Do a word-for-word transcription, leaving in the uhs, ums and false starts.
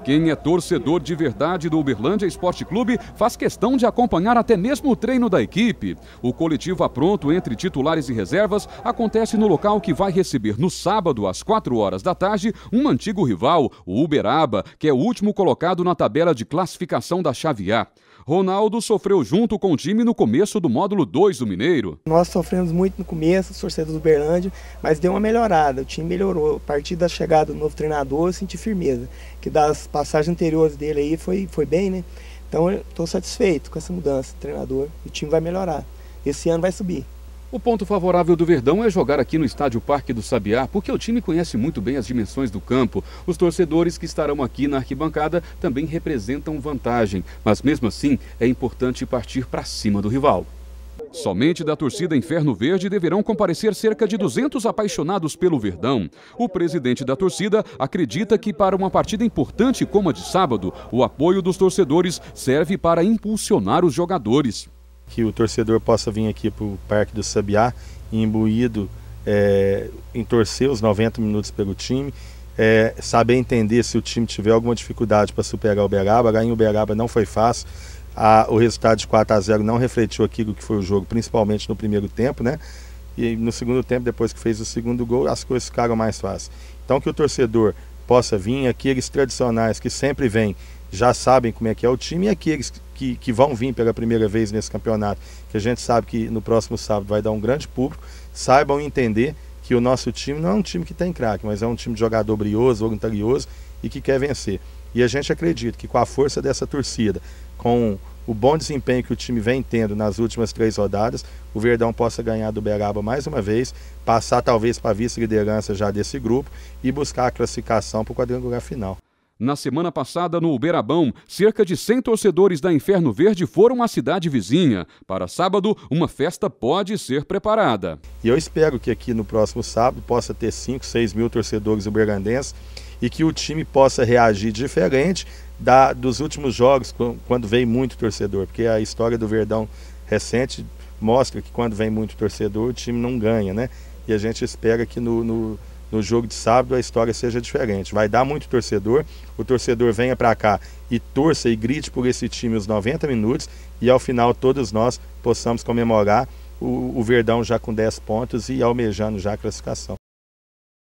Quem é torcedor de verdade do Uberlândia Esporte Clube faz questão de acompanhar até mesmo o treino da equipe. O coletivo apronto entre titulares e reservas acontece no local que vai receber no sábado, às quatro horas da tarde, um antigo rival, o Uberaba, que é o último colocado na tabela de classificação da Chave A. Ronaldo sofreu junto com o time no começo do módulo dois do Mineiro. Nós sofremos muito no começo, os torcedores do Uberlândia, mas deu uma melhorada, o time melhorou. A partir da chegada do novo treinador, eu senti firmeza, que das passagens anteriores dele aí foi, foi bem, né? Então eu estou satisfeito com essa mudança de treinador, o time vai melhorar. Esse ano vai subir. O ponto favorável do Verdão é jogar aqui no estádio Parque do Sabiá, porque o time conhece muito bem as dimensões do campo. Os torcedores que estarão aqui na arquibancada também representam vantagem, mas mesmo assim é importante partir para cima do rival. Somente da torcida Inferno Verde deverão comparecer cerca de duzentos apaixonados pelo Verdão. O presidente da torcida acredita que para uma partida importante como a de sábado, o apoio dos torcedores serve para impulsionar os jogadores. Que o torcedor possa vir aqui para o Parque do Sabiá, imbuído é, em torcer os noventa minutos pelo time, é, saber entender se o time tiver alguma dificuldade para superar o Uberaba. Lá em Uberaba não foi fácil, a, o resultado de quatro a zero não refletiu aquilo que foi o jogo, principalmente no primeiro tempo, né? E no segundo tempo, depois que fez o segundo gol, as coisas ficaram mais fáceis. Então que o torcedor possa vir, aqueles tradicionais que sempre vêm, já sabem como é que é o time, e aqueles que, que vão vir pela primeira vez nesse campeonato, que a gente sabe que no próximo sábado vai dar um grande público, saibam entender que o nosso time não é um time que tem craque, mas é um time de jogador brioso, voluntarioso e que quer vencer. E a gente acredita que com a força dessa torcida, com o bom desempenho que o time vem tendo nas últimas três rodadas, o Verdão possa ganhar do Uberaba mais uma vez, passar talvez para a vice-liderança já desse grupo e buscar a classificação para o quadrangular final. Na semana passada, no Uberabão, cerca de cem torcedores da Inferno Verde foram à cidade vizinha. Para sábado, uma festa pode ser preparada. E eu espero que aqui no próximo sábado possa ter cinco, seis mil torcedores uberlandenses e que o time possa reagir diferente da, dos últimos jogos, quando vem muito torcedor. Porque a história do Verdão recente mostra que quando vem muito torcedor, o time não ganha, né? E a gente espera que no... no no jogo de sábado a história seja diferente. Vai dar muito torcedor, o torcedor venha para cá e torça e grite por esse time os noventa minutos e ao final todos nós possamos comemorar o, o Verdão já com dez pontos e almejando já a classificação.